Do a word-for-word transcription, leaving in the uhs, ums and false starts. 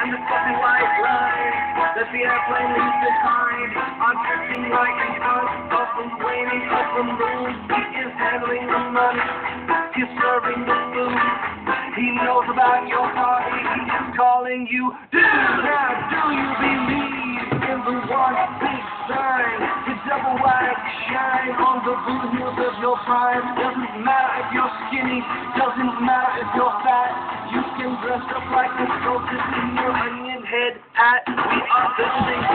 and the fluffy white line that the airplane leaves behind. I'm drifting right in front of the flaming of the moon. He is handling the money, he's serving the food. He knows about your party, he is calling you. Dude, now do you believe in the one big sign? The double white shine on the blue heels of your prime. Doesn't matter if you're skinny, doesn't matter if you're fat. You can dress up like the soldiers in your onion head hat. We are the same.